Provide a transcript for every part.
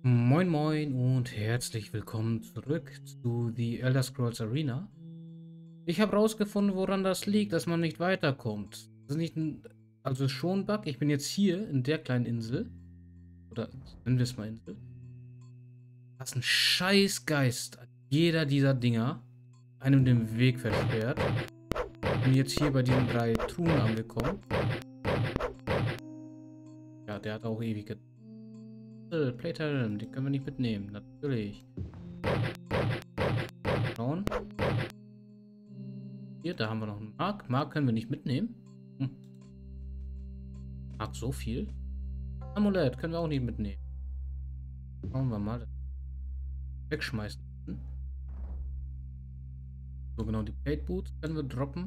Moin Moin und herzlich willkommen zurück zu The Elder Scrolls Arena. Ich habe rausgefunden, woran das liegt, dass man nicht weiterkommt. Das ist nicht ein, also schon ein Bug. Ich bin jetzt hier in der kleinen Insel. Oder nennen wir es mal Insel. Das ist ein Scheißgeist. Jeder dieser Dinger einem den Weg versperrt. Bin jetzt hier bei diesen 3 Truhen angekommen. Ja, der hat auch ewige Playtime, die können wir nicht mitnehmen. Natürlich. Schauen. Hier, da haben wir noch einen Mark. Mark können wir nicht mitnehmen. Hm. Mark so viel. Amulett können wir auch nicht mitnehmen. Schauen wir mal. Wegschmeißen. So genau, die Plate Boots können wir droppen.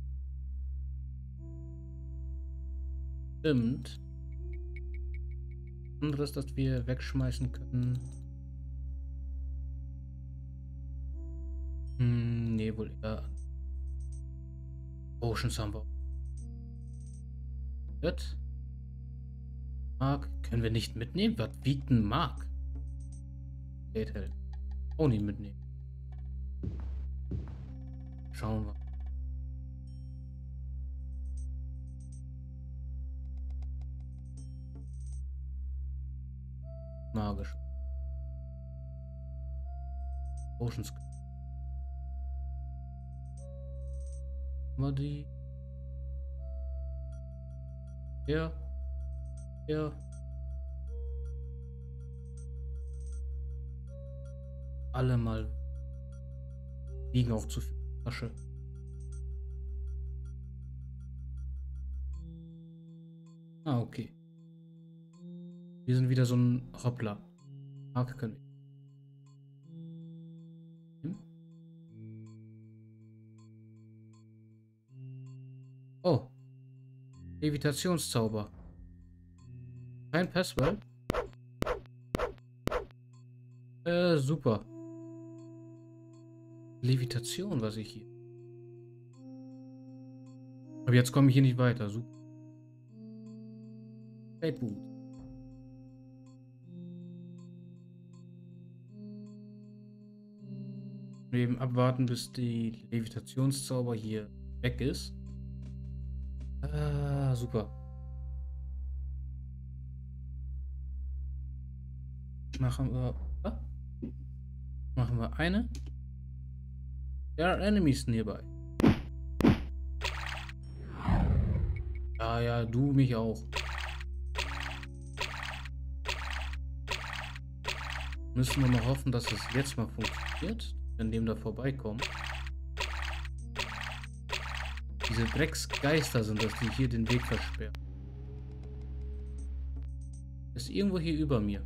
Stimmt. Anderes, das wir wegschmeißen können. Nee, wohl eher. Oceans haben wir. Das. Mark können wir nicht mitnehmen. Was wiegt ein Mark? Plate hält. Auch nicht mitnehmen. Schauen wir. Magisch. Oceans. Mal die. Ja. Ja. Alle mal. Liegen auch zu viel Tasche. Ah, okay. Wir sind wieder so ein Hoppler. Marke können wir. Oh. Levitationszauber. Kein Passwort. Super. Levitation, was ich hier. Aber jetzt komme ich hier nicht weiter. Super. Plate Boot. Wir eben abwarten, bis die Levitationszauber hier weg ist. Ah, super. Machen wir. Ah? Machen wir eine. There are enemies nearby. Ja, ja, du mich auch. Müssen wir mal hoffen, dass es jetzt mal funktioniert, wenn dem da vorbeikommen. Diese Drecksgeister sind das, die hier den Weg versperren. Ist irgendwo hier über mir.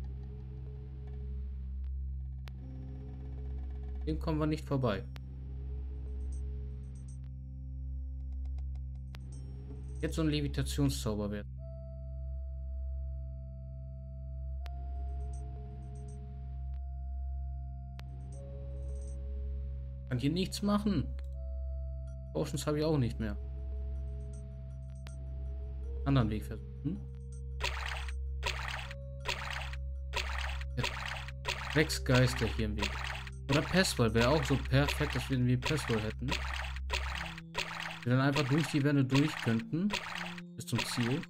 Dem kommen wir nicht vorbei. Jetzt so ein Levitationszauber werden. Kann hier nichts machen. Potions habe ich auch nicht mehr. Anderen Weg versuchen. Der Drecksgeister hier im Weg. Oder Passwall wäre auch so perfekt, dass wir irgendwie Passwall hätten. Wir dann einfach durch die Wände durch könnten. Bis zum Ziel.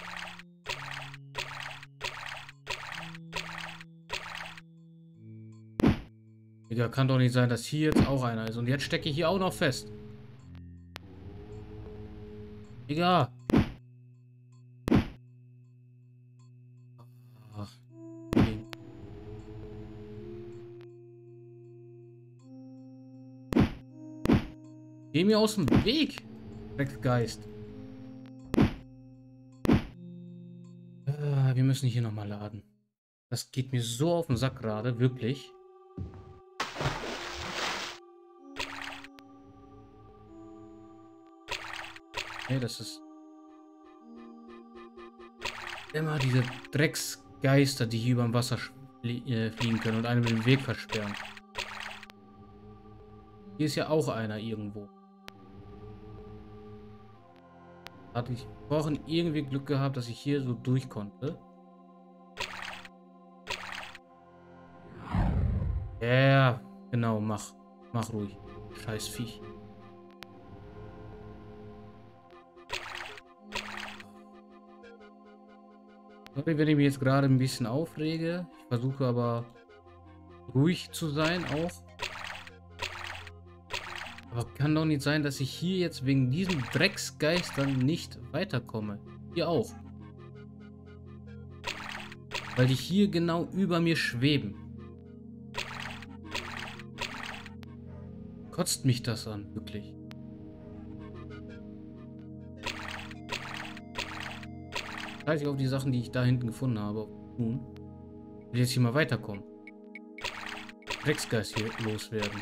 Digga, kann doch nicht sein, dass hier jetzt auch einer ist. Und jetzt stecke ich hier auch noch fest. Digga. Ach. Geh mir aus dem Weg. Drecksgeist. Wir müssen hier nochmal laden. Das geht mir so auf den Sack gerade, wirklich. Nee, das ist immer diese Drecksgeister, die hier über dem Wasser fliegen können und einem den Weg versperren. Hier ist ja auch einer irgendwo. Hatte ich vorhin irgendwie Glück gehabt, dass ich hier so durch konnte. Ja, genau, mach. Mach ruhig. Scheiß Viech. Sorry, wenn ich mich jetzt gerade ein bisschen aufrege. Ich versuche aber ruhig zu sein auch. Aber kann doch nicht sein, dass ich hier jetzt wegen diesen Drecksgeistern nicht weiterkomme. Hier auch. Weil die hier genau über mir schweben. Kotzt mich das an, wirklich. Scheiß ich auf die Sachen, die ich da hinten gefunden habe. Nun, ich will jetzt hier mal weiterkommen. Drecksgeist hier loswerden.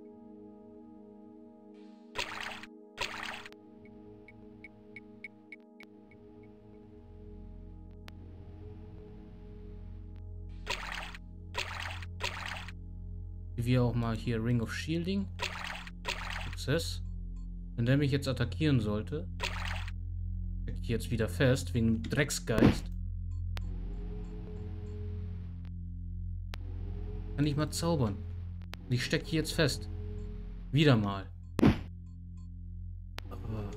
Wir auch mal hier Ring of Shielding. Success. Wenn der mich jetzt attackieren sollte, stecke ich jetzt wieder fest wegen dem Drecksgeist. Kann ich mal zaubern. Und ich stecke hier jetzt fest. Wieder mal. Aber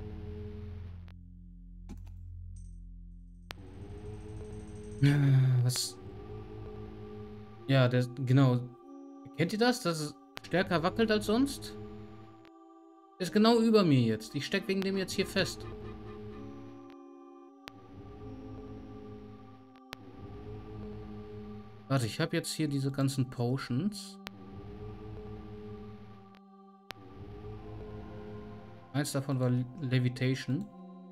was? Ja, genau. Kennt ihr das? Dass es stärker wackelt als sonst? Ist genau über mir jetzt. Ich stecke wegen dem jetzt hier fest. Warte, ich habe jetzt hier diese ganzen Potions. Eins davon war Levitation.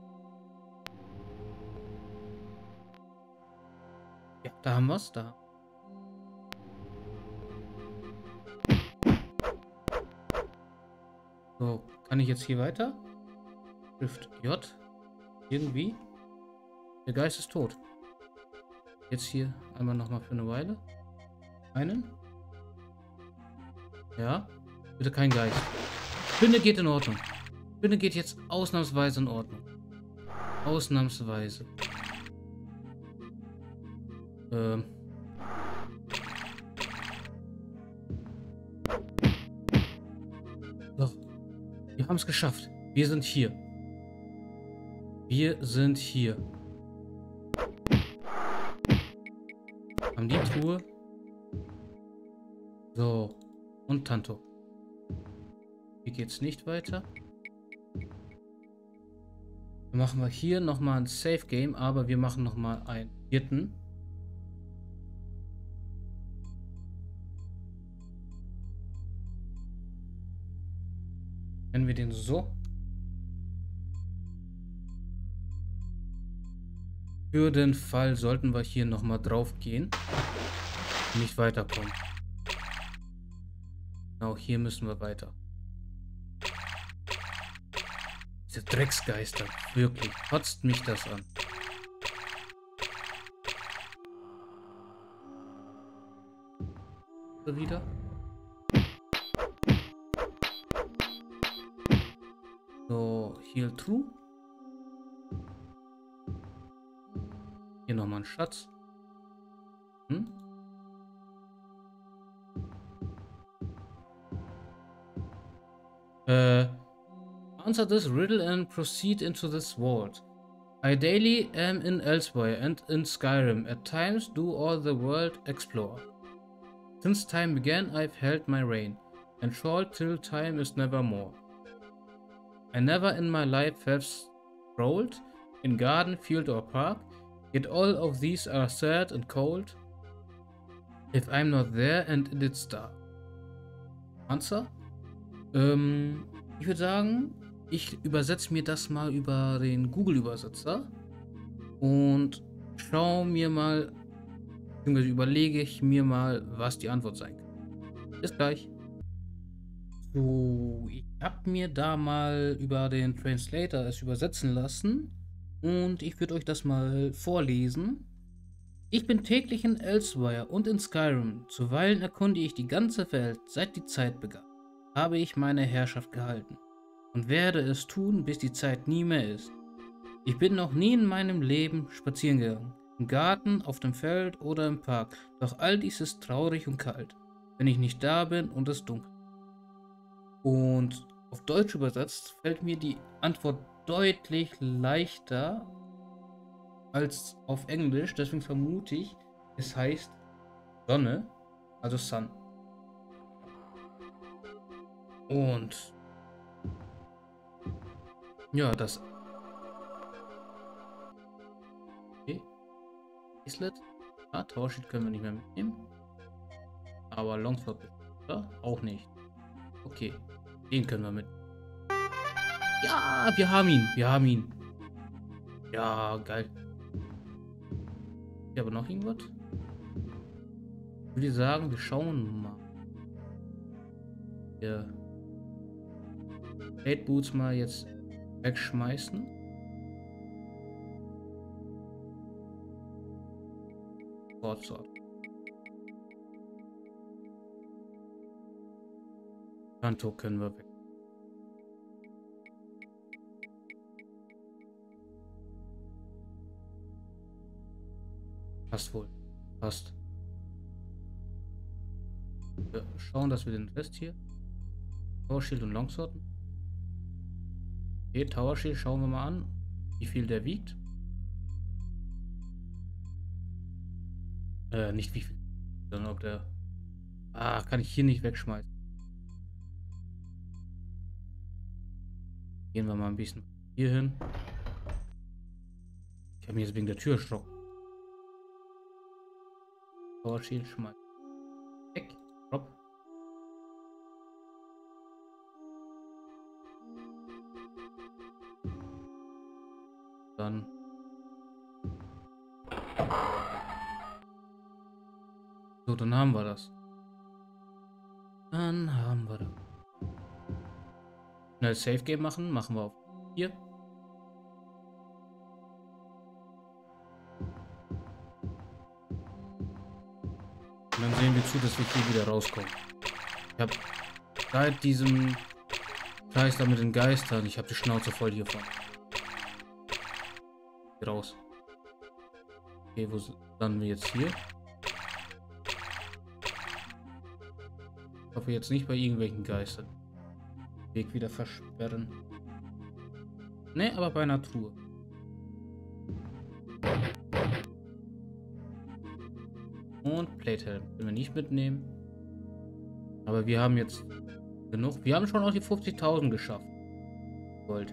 Ja, da haben wir es. Da. So, kann ich jetzt hier weiter? Shift J. Irgendwie. Der Geist ist tot. Jetzt hier einmal nochmal für eine Weile. Einen. Ja. Bitte kein Geist. Spinne geht in Ordnung. Spinne geht jetzt ausnahmsweise in Ordnung. Ausnahmsweise. Doch. Wir haben es geschafft. Wir sind hier. Wir sind hier. Haben die Truhe. So. Und Tanto. Hier geht's nicht weiter. Wir machen hier nochmal ein Safe Game, aber wir machen nochmal einen vierten. Nennen wir den so. Für den Fall sollten wir hier nochmal drauf gehen. Und nicht weiterkommen. Genau, hier müssen wir weiter. Diese Drecksgeister. Wirklich. Kotzt mich das an. So wieder. So, Heal True. Hier nochmal ein Schatz. Answer this riddle and proceed into this world. I daily am in Elsewhere and in Skyrim. At times do all the world explore. Since time began I've held my reign, and short till time is nevermore. I never in my life have strolled in garden, field or park, yet all of these are sad and cold, if I'm not there and it's dark. Answer? Ich würde sagen, ich übersetze mir das mal über den Google-Übersetzer und schaue mir mal, beziehungsweise überlege ich mir mal, was die Antwort sein kann. Bis gleich. So, ich habe mir da mal über den Translator es übersetzen lassen und ich würde euch das mal vorlesen. Ich bin täglich in Elsewhere und in Skyrim, zuweilen erkunde ich die ganze Welt, seit die Zeit begann, habe ich meine Herrschaft gehalten und werde es tun, bis die Zeit nie mehr ist. Ich bin noch nie in meinem Leben spazieren gegangen, im Garten, auf dem Feld oder im Park, doch all dies ist traurig und kalt. wenn ich nicht da bin und es dunkel. Und auf Deutsch übersetzt fällt mir die Antwort deutlich leichter als auf Englisch. Deswegen vermute ich, es heißt Sonne, also Sun. Und ja, das okay. Islet. Ah, Towershield können wir nicht mehr mitnehmen. Aber Longsword oder? Auch nicht. Okay, den können wir mit. Ja, wir haben ihn. Wir haben ihn. Ja, geil. Hier aber noch irgendwas? Ich würde sagen, wir schauen mal. Ja. Blade Boots mal jetzt wegschmeißen. Sword. Kanto können wir weg. Passt wohl. Passt. Wir schauen, dass wir den Rest hier. Tower Shield und Longsword. Okay, Tower Shield schauen wir mal an, wie viel der wiegt. Nicht wie viel, sondern ob der... Ah, kann ich hier nicht wegschmeißen. Gehen wir mal ein bisschen hier hin. Ich habe mich jetzt wegen der Tür erschrocken. Tower Shield schmeißen. Weg. Drop. Dann. So, dann haben wir das. Dann haben wir das. Schnell Safe Game machen. Machen wir auf hier. Und dann sehen wir zu, dass wir hier wieder rauskommen. Ich habe seit diesem Kreis da mit den Geistern, ich habe die Schnauze voll hiervon. Hier raus. Okay, wo landen wir jetzt hier? Ich hoffe jetzt nicht bei irgendwelchen Geistern. Weg wieder versperren. Ne, aber bei einer Truhe. Und Plate-Helm können wir nicht mitnehmen. Aber wir haben jetzt genug. Wir haben schon auch die 50.000 geschafft. Gold.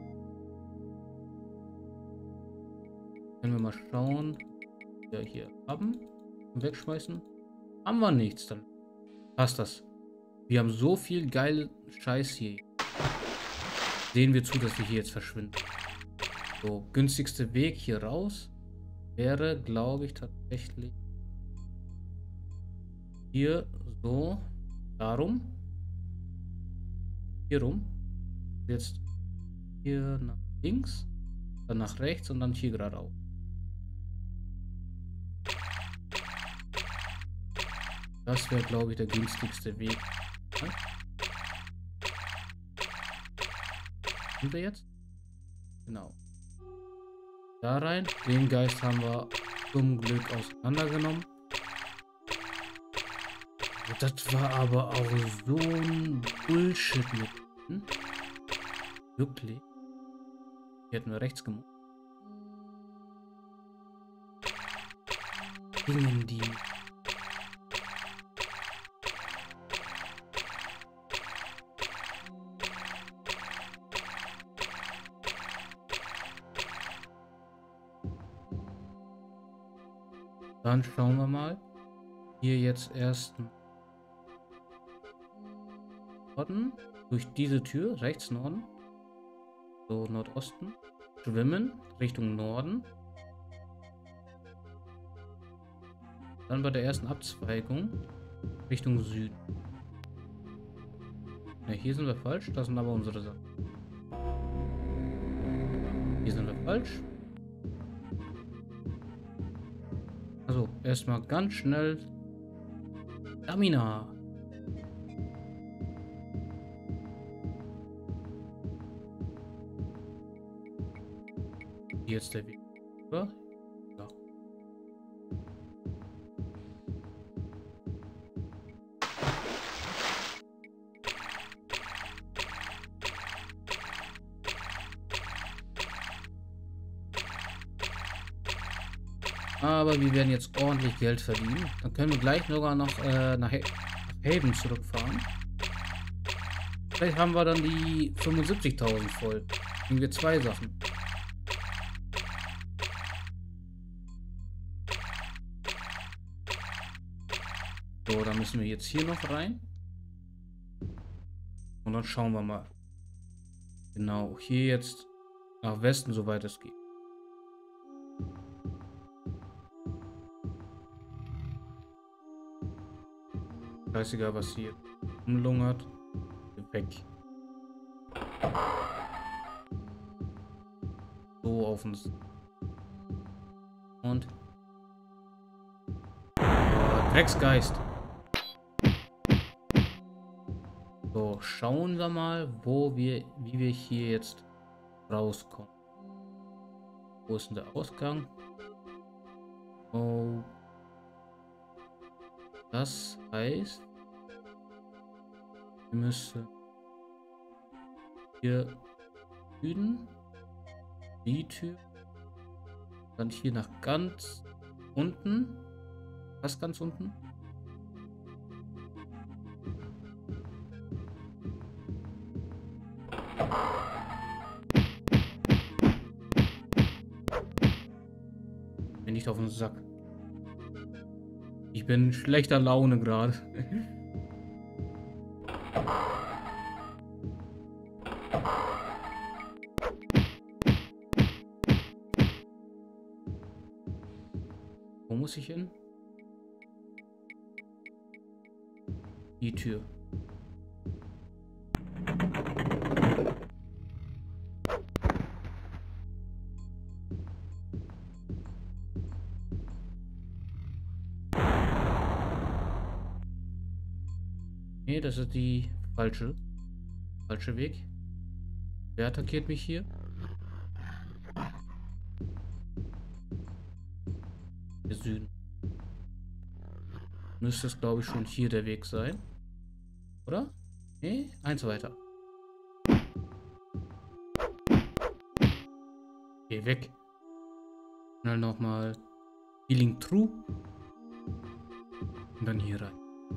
Können wir mal schauen. Ja, hier haben. Und wegschmeißen. Haben wir nichts, dann passt das. Wir haben so viel geile Scheiß hier. Sehen wir zu, dass wir hier jetzt verschwinden. So, günstigste Weg hier raus wäre, glaube ich, tatsächlich hier so, darum, hier rum, jetzt hier nach links, dann nach rechts und dann hier geradeaus. Das wäre, glaube ich, der günstigste Weg. Ja? Sind wir jetzt? Genau. Da rein. Den Geist haben wir zum Glück auseinandergenommen. Das war aber auch so ein Bullshit mit. Hm? Wirklich. Hier hätten wir rechts gemacht. Gingen die. Dann schauen wir mal. Hier jetzt erst Norden. Durch diese Tür. Rechts Norden. So Nordosten. Schwimmen. Richtung Norden. Dann bei der ersten Abzweigung. Richtung Süden. Ja, hier sind wir falsch. Das sind aber unsere Sachen. Hier sind wir falsch. Also, erstmal ganz schnell. Stamina. Hier ist der Weg. Oder? Ja. Aber wir werden jetzt ordentlich Geld verdienen. Dann können wir gleich sogar noch nach Haven zurückfahren. Vielleicht haben wir dann die 75.000 voll. Kriegen wir 2 Sachen. So, dann müssen wir jetzt hier noch rein. Und dann schauen wir mal. Genau, hier jetzt nach Westen, soweit es geht. Scheißegal, was hier umlungert. Weg. So auf uns. Und. Oh, Drecksgeist. So, schauen wir mal, wie wir hier jetzt rauskommen. Wo ist denn der Ausgang? Oh. Das heißt, wir müssen hier Süden, die Tür, dann hier nach ganz unten, fast ganz unten. Bin nicht auf den Sack. Ich bin in schlechter Laune gerade. Wo muss ich hin? Die Tür. Nee, das ist die falsche Weg. Wer attackiert mich hier? Der Süden. Müsste es, glaube ich, schon hier der Weg sein. Oder? Nee, eins weiter. Geh weg. Schnell nochmal Healing True. Und dann hier rein.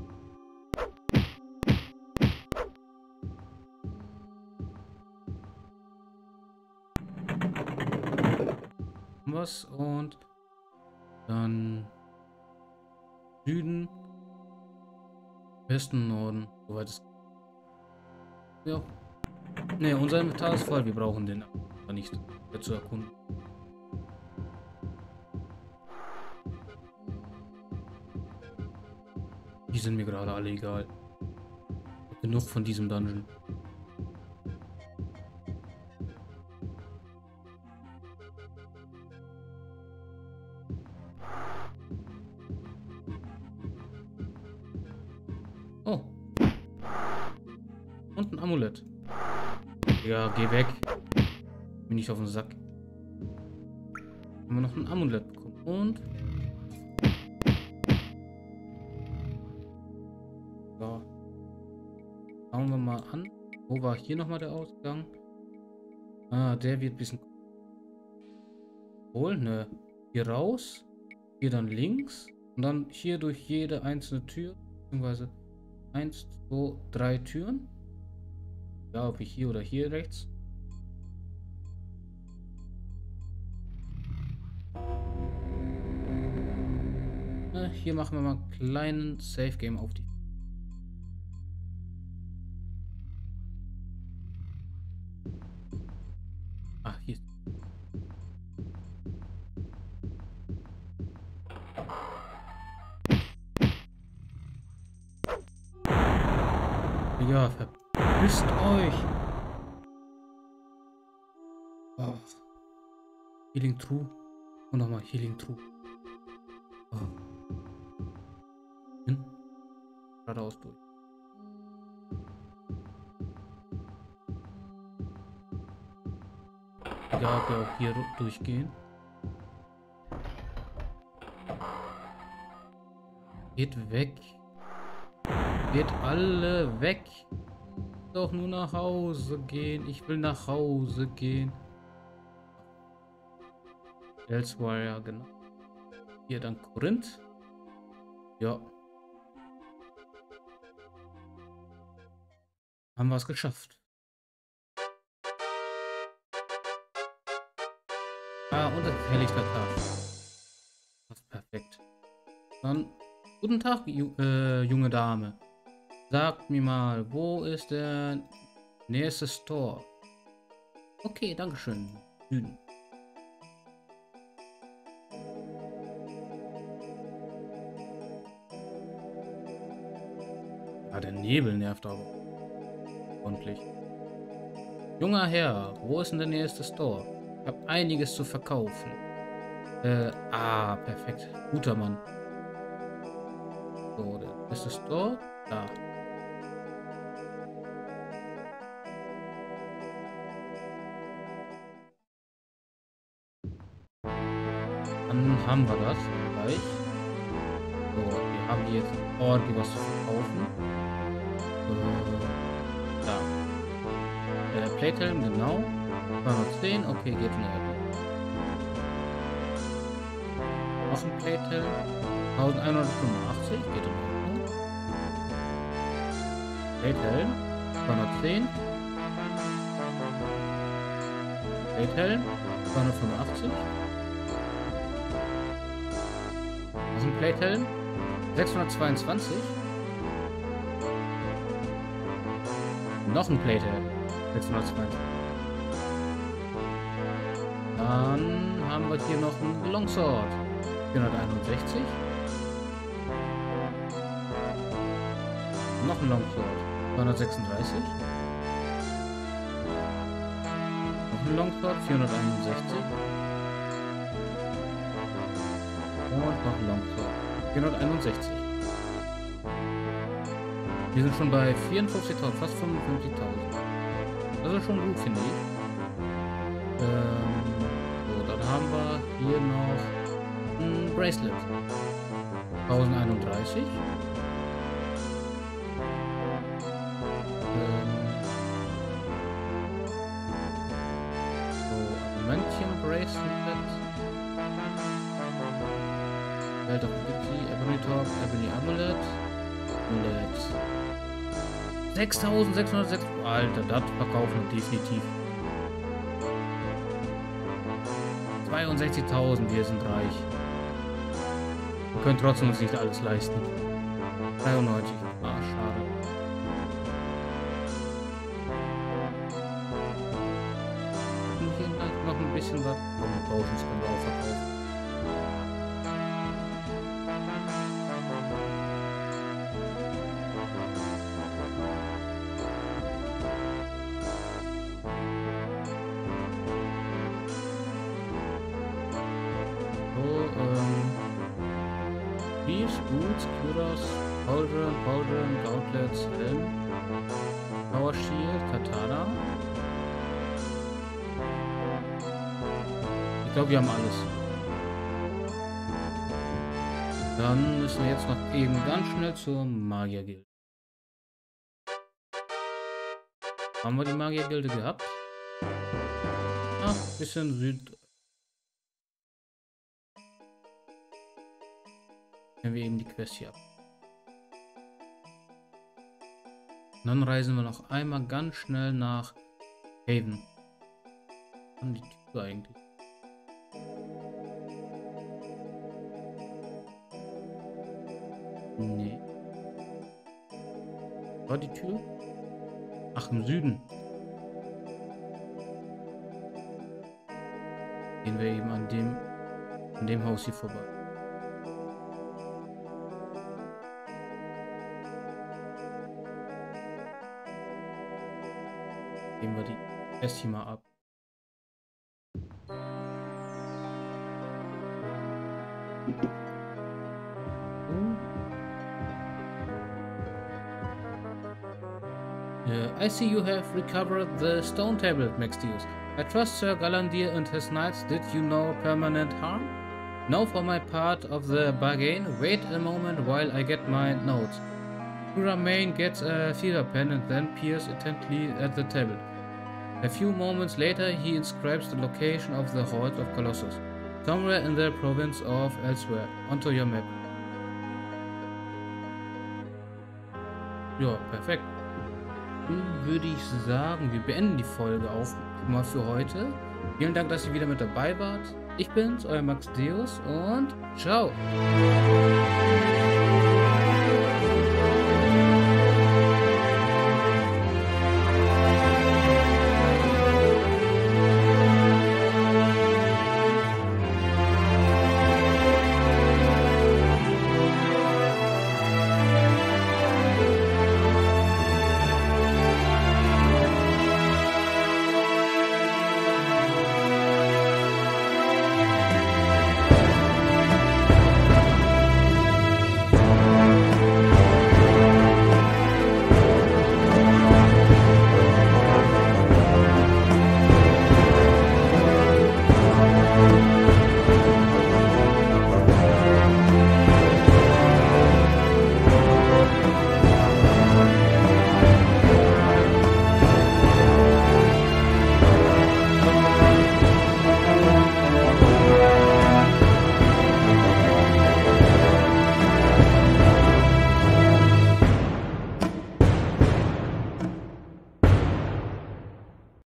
Was und dann Süden, Westen, Norden, soweit es. Ja. Ne, unser Inventar ist voll, wir brauchen den aber nicht zu erkunden. Die sind mir gerade alle egal. Genug von diesem Dungeon. Oh. Und ein Amulett. Ja, geh weg. Bin nicht auf den Sack. Haben wir noch ein Amulett bekommen. Und. So. Schauen wir mal an. Wo war hier nochmal der Ausgang? Ah, der wird ein bisschen. Wohl, ne. Hier raus. Hier dann links. Und dann hier durch jede einzelne Tür. Beziehungsweise 1, 2, 3 Türen. Ja, ob ich hier oder hier rechts. Hier machen wir mal einen kleinen Safe Game auf die. Ach, hier. Ja, verpisst euch. Oh. Healing True. Und nochmal Healing True. Oh. Hin. Geradeaus durch. Ja, wir auch hier durchgehen. Geht weg. Geht alle weg. Doch nur nach Hause gehen. Ich will nach Hause gehen. Elsewhere, ja, genau. Hier dann Korinth. Ja. Haben wir es geschafft. Ah, und ein helllichter Tag. Das ist perfekt. Dann, guten Tag, junge Dame. Sagt mir mal, wo ist der nächste Store? Okay, dankeschön. Süden. Ah, der Nebel nervt aber. Ordentlich. Junger Herr, wo ist denn der nächste Store? Ich habe einiges zu verkaufen. Perfekt. Guter Mann. So, der nächste Store. Da. Dann haben wir das gleich. So, wir haben hier jetzt ordentlich was zu verkaufen. Da. Playtime, genau. 210, okay, geht in Ordnung. Noch ein Playtime. 1185, geht in Ordnung. Playtime, 210. Playtime, 285. Noch ein Playtime, 622. Noch ein Playtime, 620. Dann haben wir hier noch einen Longsword. 461. Noch ein Longsword. 236. Noch ein Longsword. 461. Und noch ein Longsword. 461. Wir sind schon bei 54.000, fast 55.000. Das ist schon gut, finde ich. So, dann haben wir hier noch ein Bracelet. 1031. So, Adamantium Bracelet. Belt of Dixie, Ebony Top, Ebony Amulet. Amulet. 6.606. Alter, das verkaufen wir definitiv. 62.000, wir sind reich. Wir können trotzdem uns nicht alles leisten. 93. Ah, schade. Und hier noch ein bisschen was. Komm, die Potions können wir auch verkaufen. Boots, Kuras, Pauldron, Gauntlets, Helm, Power Shield, Katana. Ich glaube, wir haben alles. Dann müssen wir jetzt noch eben ganz schnell zur Magiergilde. Haben wir die Magiergilde gehabt? Ach, bisschen Süd. Wenn wir eben die Quest hier ab. Und dann reisen wir noch einmal ganz schnell nach Haven. An die Tür eigentlich. Nee. War die Tür? Ach, im Süden. Gehen wir eben an dem Haus hier vorbei. Gehen wir die Quest hier mal ab. I see you have recovered the stone tablet, Maxtius. I trust Sir Galandir and his knights did you no permanent harm? No, for my part of the bargain. Wait a moment while I get my notes. Uramain gets a feather pen and then peers intently at the tablet. A few moments later, he inscribes the location of the Horde of Colossus. Somewhere in the province of Elsewhere. Onto your map. Ja, perfekt. Dann würde ich sagen, wir beenden die Folge auch mal für heute. Vielen Dank, dass ihr wieder mit dabei wart. Ich bin's, euer Max Deus und ciao.